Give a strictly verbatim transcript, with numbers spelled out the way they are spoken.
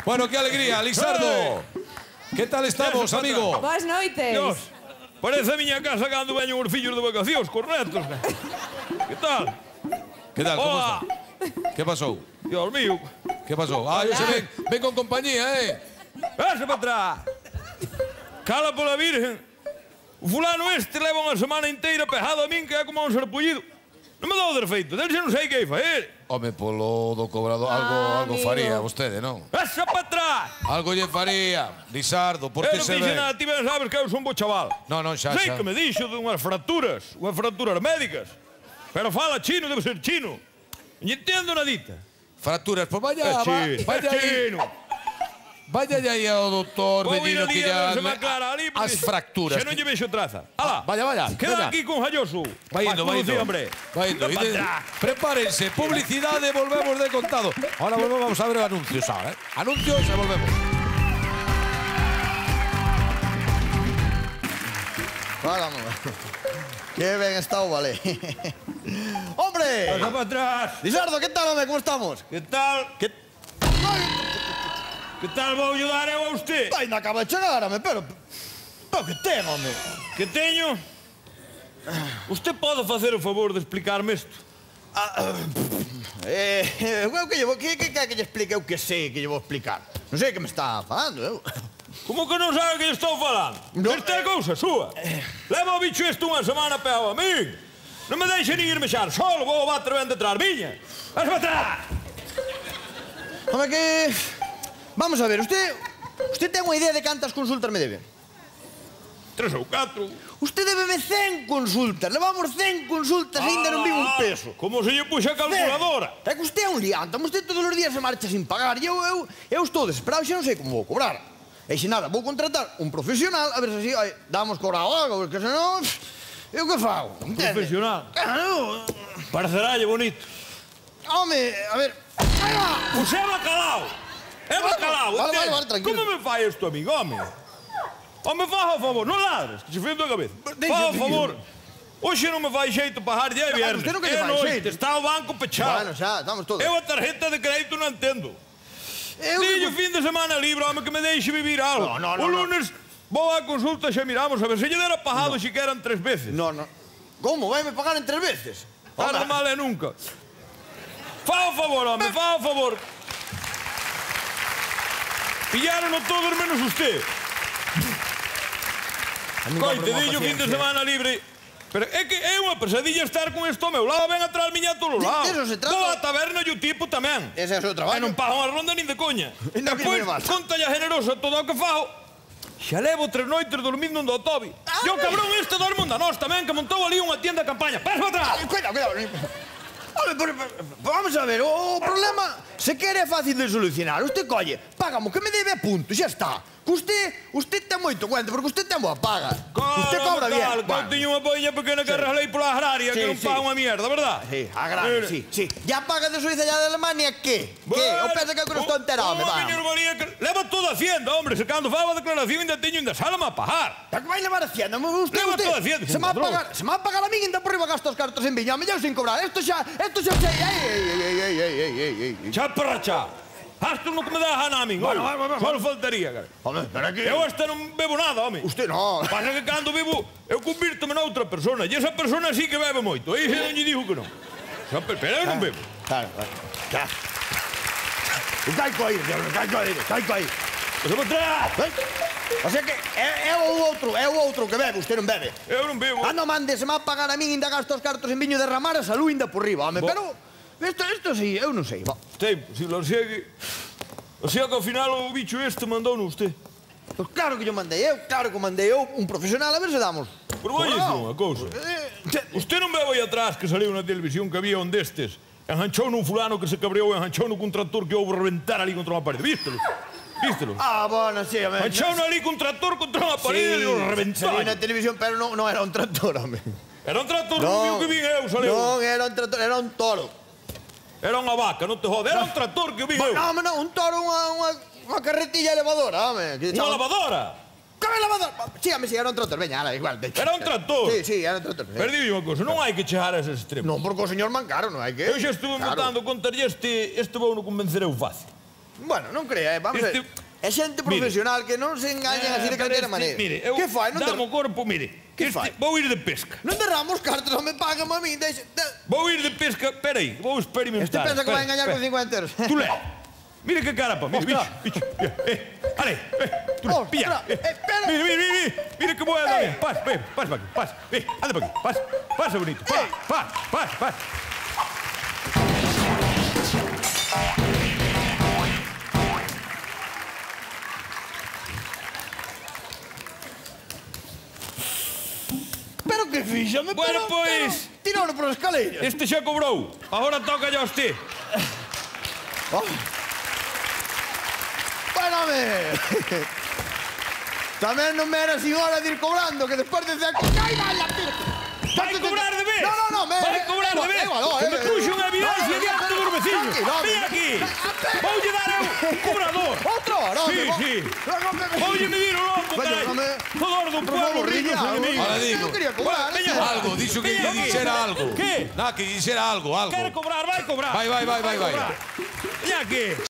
Bueno, qué alegría, Lisardo. Que tal estamos, amigo? Boas noites. Dios, parece a miña casa cando veñen os fillos de vacacións, cos netos. Que tal? Que tal, como Hola. está? Que pasou? Dios mío. Que pasou? Ah, yo se ven, ven con compañía, eh? Pasa para atrás. Cala pola virgen. O fulano este leva unha semana inteira pejado a min que é como un sarpullido. Non me dou defeito, del xa non sei que faer. Home, polo do cobrador, algo, Ah, algo amigo. faría vostede, non? Pasa para atrás. Algo lle faría, Lisardo, por Eu que non se dixe ven? nada, ti ben sabes que eu son bo chaval. Non, non, xa, Sei xa. que me dixo de unhas fracturas, unhas fracturas médicas. Pero fala chino, debe ser chino. Non entendo nadita. Fracturas, pois vaya, É va, chino, vaya é aí. chino. Vaya aí ao doutor Vou ir Bellino ali que a ver lla... se me aclara ali, porque As fracturas. Xa non lle vexo traza. Alá, Vaya, vaya, queda vaya. aquí con Jalloso. Vai indo, vai indo. hombre. Vai indo. Anda ide- pa atrás. Prepárense, publicidade, volvemos de contado. Ahora volvemos a ver anuncios ahora, eh? Anuncios e volvemos. Válame. Que ben está o vale. ¡Hombre! Pasa para atrás. Lisardo, ¿qué tal, hombre? ¿Cómo estamos? Que tal? ¿Qué? Que tal vou ayudar eu a usted? Ainda acaba de chegar, hombre, pero... Pero que ten, hombre? Que teño? Usted pode facer o favor de explicarme isto? Eh, eh, eu que llevo... Que, que, que, que lle explique? Eu que sei que lle vou explicar. Non sei que me está falando, eu. Como que non sabe que lle estou falando? No, Esta é eh, cousa súa. Leva o bicho isto unha semana pegado a min. Non me deixe nin irme xar solo, vou bater ben detrás miña. Vas para atrás. Hombre, que... Vamos a ver, usted... Usted ten unha idea de cantas consultas me debe? Tres ou catro. Usted débeme cen consultas. Levamos cen consultas e ainda non vivo un peso. Como se lle puxa a calculadora. É que usted é un liante, usted todos os días se marcha sin pagar e eu, eu, eu estou desesperado e xa non sei como vou cobrar. E se nada, vou contratar un profesional a ver se así ai, damos cobrado algo, porque senón... Eu que fago? Entende? Profesional. Claro. Pareceralle bonito. Home, a ver... Aí va! Pois é bacalao. É bacalao, Vale, vale, entende? vale, tranquilo. Como me fai isto a mí, home? Home, faz o favor, non ladres, que se fendo a cabeza. Deixa, Faz o tranquilo. favor. Hoxe non me fai xeito pagar día e viernes. usted non que É lle fai noite, xeito. está o banco pechado. Bueno, xa, estamos todos. Eu a tarjeta de crédito non entendo. Eu... Dillo fin de semana libre, home, que me deixe vivir algo. No, no, no, o no. lunes vou á consulta e xa miramos a ver se lle dera pagado se que eran tres veces. No, no. Como? Vai-me pagar en tres veces? Nada mal é nunca. Fa o favor, home, fa o favor. Pillaron todos menos usted. Coite, dillo fin de semana libre. Pero é que é unha pesadilla estar con isto ao meu lado, ven atrás miña a todos De- lados. de eso se trata. Vou á taberna e o tipo tamén. Ese é o seu E traballo. non pago unha ronda nin de coña. Ainda que Despois, me vas. contalle a generosa todo o que fago. Xa levo tres noites dormindo no Tobi. E o cabrón este dorme onda nós tamén, que montou ali unha tienda de campaña. Pasa para atrás. Ay, Cuidado, cuidado. Hombre, pero, pero, pero vamos a ver, o, o problema, se quere é fácil de solucionar. Usted colle, págame o que me debe a punto, xa está. Que usted, usted ten moito cuento, porque usted ten boa paga. Usted cobra bien. Cal, Bueno. que tiño unha poña pequena que arreglei pola agraria, Sí, que non sí. paga unha mierda, verdad? Sí, agrario, Mira. sí, sí. Ya paga de Suiza ya de Alemania, ¿qué? ¿Qué? O pensa que eu non estou enterado, me va. va. Leva toda a hacienda, hombre, se cando faba a declaración ainda teño ainda sálame a pagar. Pero que vai levar hacienda? Usted, Leva usted, toda a hacienda, se me va a ladrón. pagar, se me va a pagar a mí ainda por riba gasto os cartos en viña, me llevo sin cobrar. Esto xa, esto xa sei. Ei, ei, ei, ei, ei, ei, ei, ei, ei. Xa para xa. Hasta no que me dá a gana a min, Bueno, oi. bueno, bueno. Só faltaría, cara. Hombre, pero aquí... Eu hasta non bebo nada, home. Usted no. Pasa que cando bebo, eu convírtome noutra persona. E esa persona sí que bebe moito. E ese non lle dijo que non. Xa, pero eu non bebo. Claro, claro. Claro. O caico aí, o caico aí, o caico aí. Pasa para atrás. Eh? O sea que é, é o outro, é o outro que bebe, usted non bebe. Eu non bebo. Ah, non mande, se me va a pagar a min, ainda gasto os cartos en viño derramar a salud ainda por riba, home, Bo. pero... Isto, isto sí, eu non sei, va. Tempo, si lo segue. O sea que ao final o bicho este mandou no usted. Pois claro que yo mandei eu, claro que mandei eu, un profesional, a ver se damos. Pero vai dicir unha cousa. Eh, Usted non veo aí atrás que saliu na televisión que había un destes. Enganchou nun fulano que se cabreou e enganchou nun tractor que houve reventar ali contra unha parede. Vístelo? Vístelo? Ah, bueno, sí, home. Enganchou ali con tractor contra unha parede e o reventou. salí na televisión, pero non, non era un tractor, home. Era un tractor Non, que vin eu, saleu. non era un tractor, era un toro. Era unha vaca, non te jode. Era un tractor que vin eu. No, home, non, un toro, unha, unha, unha carretilla elevadora, home. Que Unha chaval- lavadora. Que lavadora? Sí, home, sí, era un tractor, veña, ala, igual. de- Era un tractor. Sí, sí, era un tractor. Pero digo unha cousa, non hai que chegar a ese extremo. Non, porque o señor Mancaro non hai que... Eu xa estuve Claro. montando contar este, este vou non convencer eu fácil. Bueno, non crea, eh, vamos a ver. Este- É xente profesional que non se engañan así de pero calquera este- maneira. Mire, eu Que fai? Non damo der- corpo, mire. Que este- fai? Vou ir de pesca. non derramos cartas, non me pagan a mí. Deixa... de- Vou ir de pesca. Espera aí, vou experimentar. Este pensa que vai Espera, engañar con espera. cincuenta euros. Tú le. Mira que cara, pa. Mira, bicho, Ostras. bicho. Mira, eh. Ale, eh. Tú le. Ostras, Pilla. eh, espera. Mira, mira, mira, mira. Mira que boa Ey. da. Pasa, ven, pasa para aquí, pasa. Ven, anda para aquí, pasa. Pasa, bonito. Pa, Ey. pa, pasa, pasa. Pero que fíxame, Bueno, pero... pois- pero- Tirouno por escaleira. Este xa cobrou. Agora toca a usted. Oh. Bueno, home. Tamén non me era sin hora de ir cobrando, que despois de... Ai, vai, la tira. Vai cobrar de vez. No, no, no, me... Vai cobrar de vez. Igual, Que me puxo unha evidencia no, no, diante dos vecinos. tranquilo, home. Ven aquí. Espera. Voulle dar eu un cobrador. Outro, no, Sí, me- sí. No, no, me- Voulle medir o lombo, Bueno, carai. no me- Todo do Por pueblo, favor, ricos Riña, enemigos. Ahora digo. Eu quería cobrar. Veña, eh. Algo, dixo que Veña, lle dixera veña. algo. ¿Qué? Na, que lle dixera algo, algo. Quere cobrar, vai cobrar. Vai, vai, vai, vai, vai. cobrar. Veña aquí.